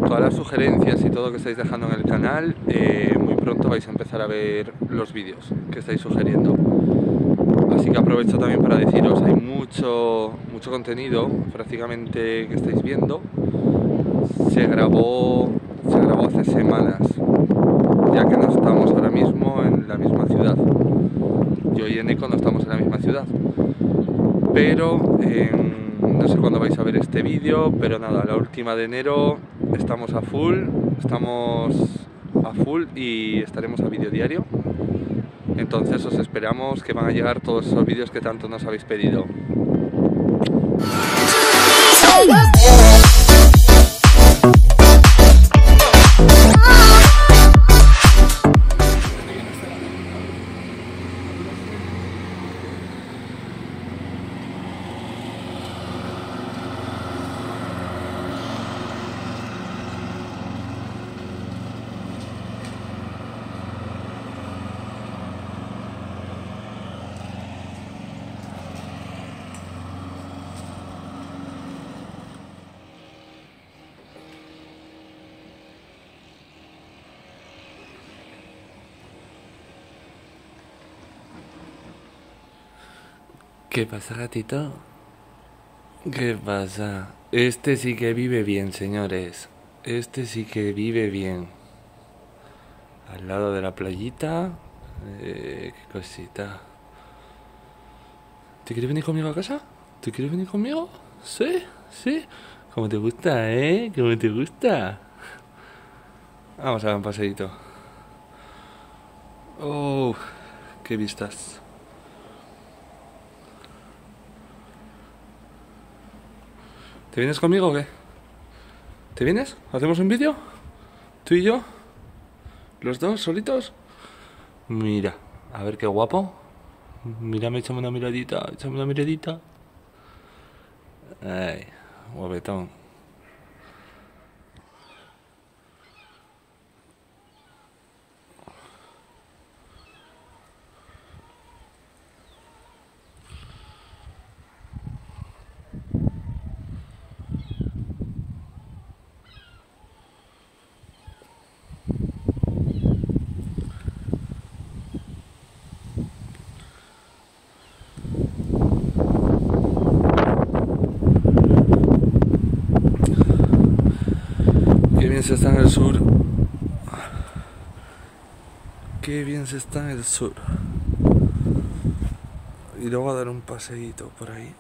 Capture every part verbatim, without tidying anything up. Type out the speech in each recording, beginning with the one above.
todas las sugerencias y todo que estáis dejando en el canal, eh, muy pronto vais a empezar a ver los vídeos que estáis sugiriendo. Así que aprovecho también para deciros, hay mucho, mucho contenido prácticamente que estáis viendo. Se grabó, se grabó hace semanas, ya que no estamos ahora mismo en la misma ciudad. Yo y Eneco no estamos en la misma ciudad. Pero eh, no sé cuándo vais a ver este vídeo, pero nada, la última de enero estamos a full, estamos a full y estaremos a vídeo diario. Entonces os esperamos, que van a llegar todos esos vídeos que tanto nos habéis pedido. ¿Qué pasa, gatito? ¿Qué pasa? Este sí que vive bien, señores. Este sí que vive bien. Al lado de la playita. Eh, qué cosita. ¿Te quieres venir conmigo a casa? ¿Te quieres venir conmigo? ¿Sí? ¿Sí? ¿Cómo te gusta, eh? ¿Cómo te gusta? Vamos a dar un paseíto. Oh, qué vistas. ¿Te vienes conmigo o qué? ¿Te vienes? ¿Hacemos un vídeo? ¿Tú y yo? ¿Los dos solitos? Mira, a ver qué guapo. Mírame, échame una miradita, échame una miradita. Ay, guapetón. Qué bien se está en el sur. Qué bien se está en el sur. Y luego a dar un paseíto por ahí.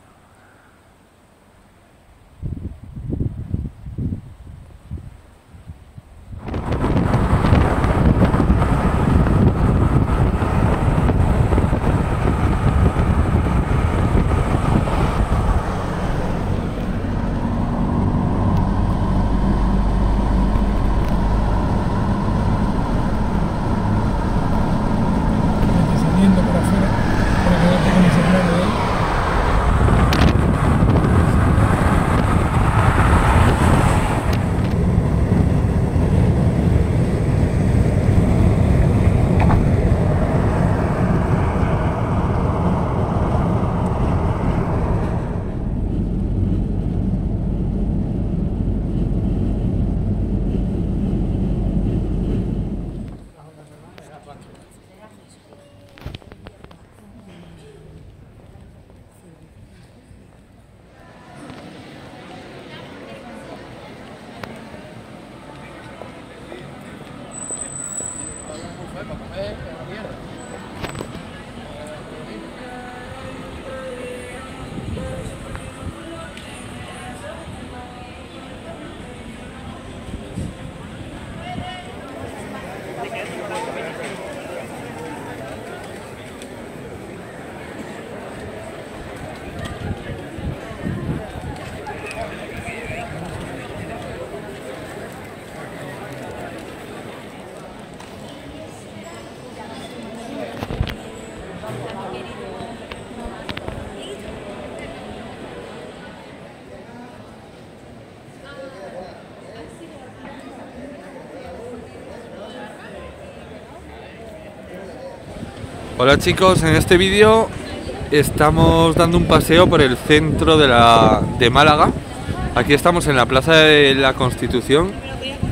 Hola chicos, en este vídeo estamos dando un paseo por el centro de, la, de Málaga. Aquí estamos en la Plaza de la Constitución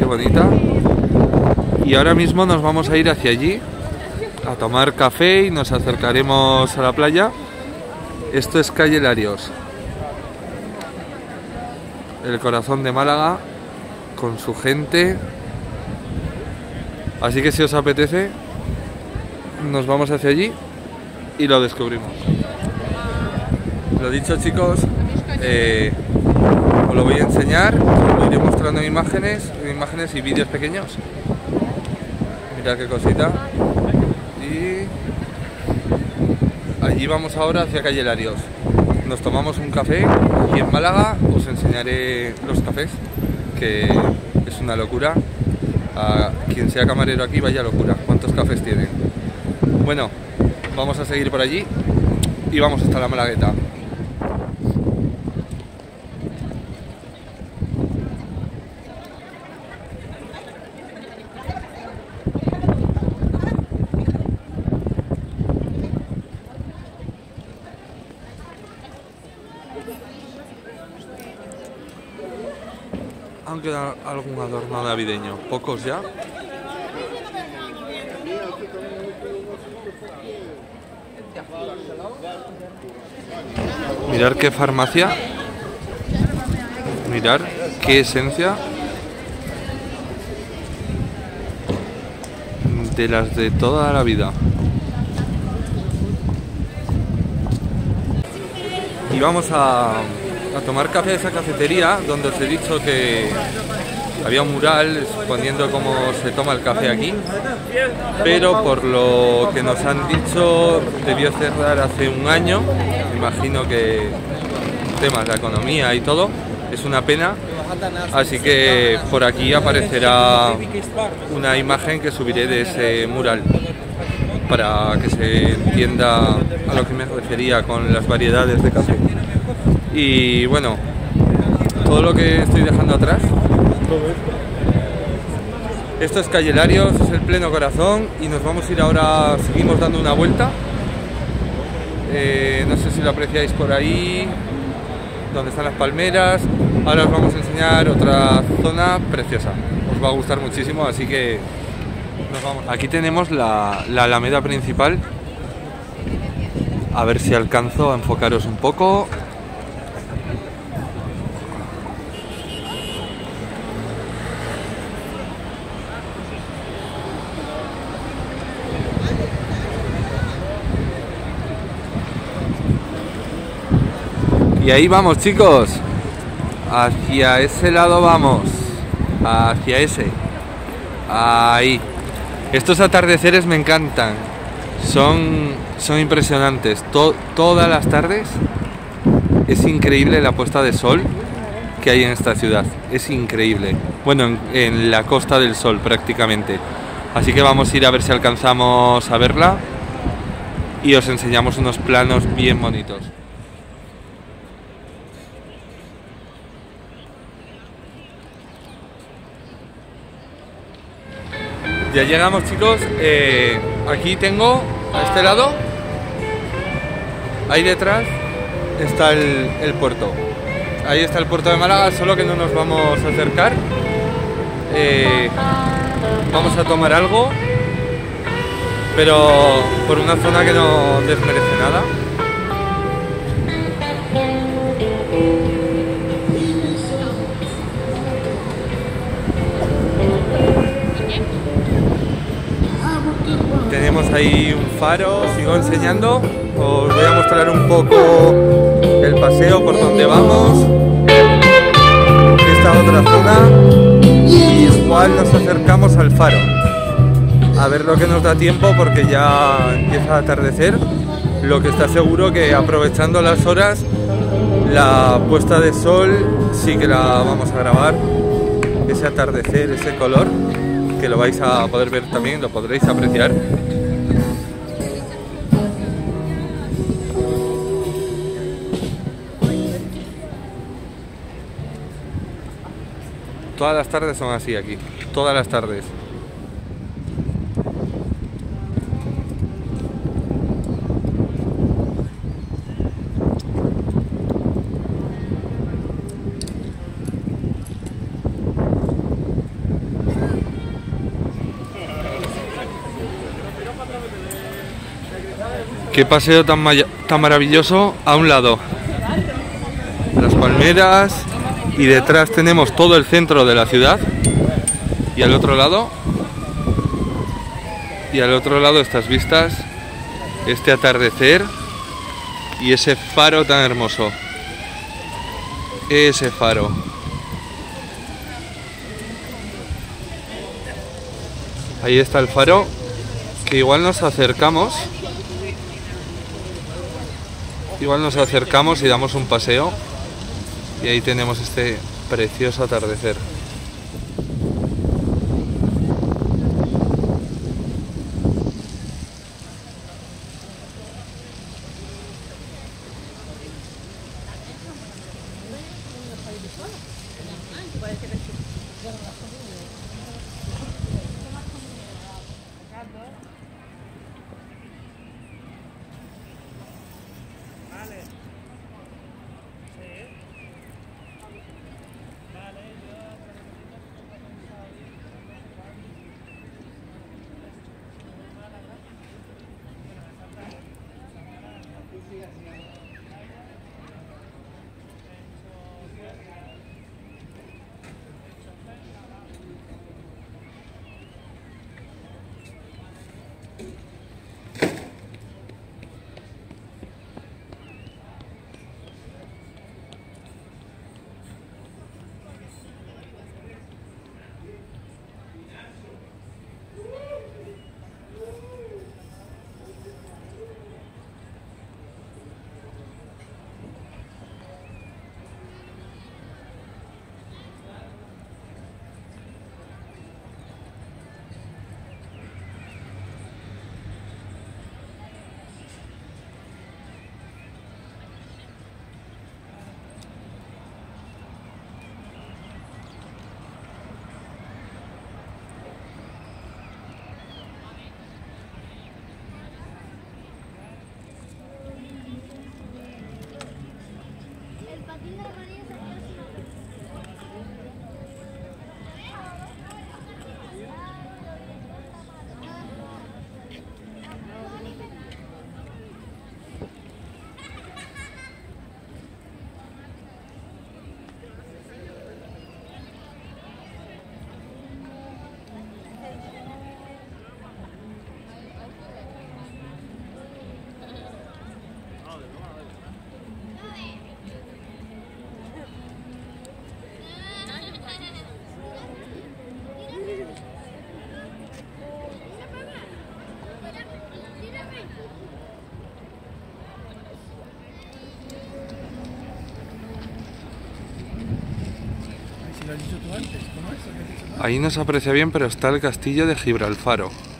bonita. Y ahora mismo nos vamos a ir hacia allí a tomar café y nos acercaremos a la playa. Esto es calle Larios, el corazón de Málaga, con su gente. Así que si os apetece, nos vamos hacia allí y lo descubrimos. Lo dicho, chicos, eh, os lo voy a enseñar, os lo iré mostrando en imágenes, en imágenes y vídeos pequeños. Mirad qué cosita. Y allí vamos ahora hacia calle Larios. Nos tomamos un café aquí en Málaga, os enseñaré los cafés, que es una locura. A quien sea camarero aquí, vaya locura, cuántos cafés tienen. Bueno, vamos a seguir por allí y vamos hasta la Malagueta. Aunque algún adorno navideño, pocos ya. Mirar qué farmacia, mirar qué esencia, de las de toda la vida. Y vamos a, a tomar café a esa cafetería donde os he dicho que había un mural exponiendo cómo se toma el café aquí, pero por lo que nos han dicho debió cerrar hace un año. Me imagino que temas de la economía y todo, es una pena, así que por aquí aparecerá una imagen que subiré de ese mural para que se entienda a lo que me refería con las variedades de café. Y bueno, todo lo que estoy dejando atrás, esto es calle Larios, es el pleno corazón, y nos vamos a ir ahora, seguimos dando una vuelta. Eh, no sé si lo apreciáis por ahí, donde están las palmeras. Ahora os vamos a enseñar otra zona preciosa, os va a gustar muchísimo, así que nos vamos. Aquí tenemos la, la alameda principal, a ver si alcanzo a enfocaros un poco. Y ahí vamos, chicos, hacia ese lado vamos, hacia ese, ahí. Estos atardeceres me encantan, son, son impresionantes. To, todas las tardes es increíble la puesta de sol que hay en esta ciudad, es increíble. Bueno, en, en la Costa del Sol prácticamente. Así que vamos a ir a ver si alcanzamos a verla y os enseñamos unos planos bien bonitos. Ya llegamos, chicos, eh, aquí tengo, a este lado, ahí detrás está el, el puerto. Ahí está el puerto de Málaga, solo que no nos vamos a acercar. Eh, vamos a tomar algo, pero por una zona que no desmerece nada. Tenemos ahí un faro, sigo enseñando, os voy a mostrar un poco el paseo por donde vamos, esta otra zona, y igual nos acercamos al faro, a ver lo que nos da tiempo porque ya empieza a atardecer, lo que está seguro que aprovechando las horas, la puesta de sol sí que la vamos a grabar, ese atardecer, ese color, que lo vais a poder ver también, lo podréis apreciar. Todas las tardes son así aquí, todas las tardes. Qué paseo tan, tan maravilloso. A un lado las palmeras y detrás tenemos todo el centro de la ciudad, y al otro lado y al otro lado estas vistas, este atardecer y ese faro tan hermoso. Ese faro. Ahí está el faro, que igual nos acercamos. Igual nos acercamos y damos un paseo. Y ahí tenemos este precioso atardecer. Ahí no se aprecia bien, pero está el castillo de Gibralfaro.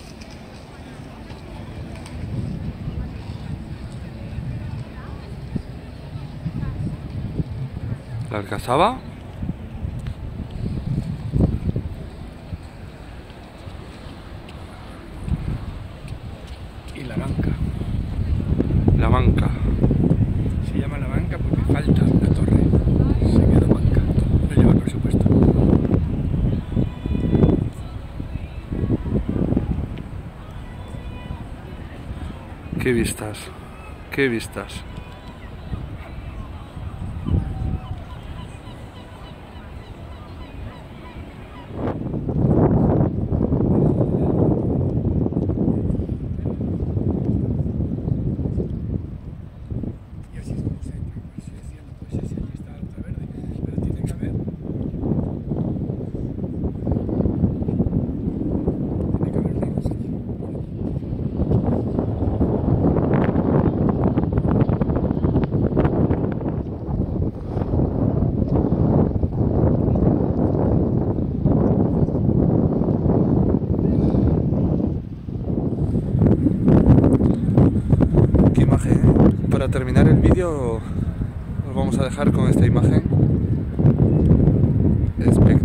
La Alcazaba. Y la banca. La banca. Se llama la banca porque falta una torre. Se quedó banca. No lleva presupuesto. Qué vistas. Qué vistas. Para terminar el vídeo os vamos a dejar con esta imagen espectacular.